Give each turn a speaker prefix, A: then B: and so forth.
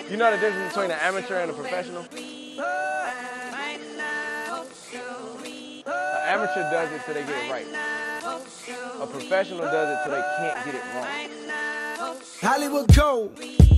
A: You know the difference between an amateur and a professional? An amateur does it till they get it right. A professional does it till they can't get it wrong.
B: Hollywood Gold.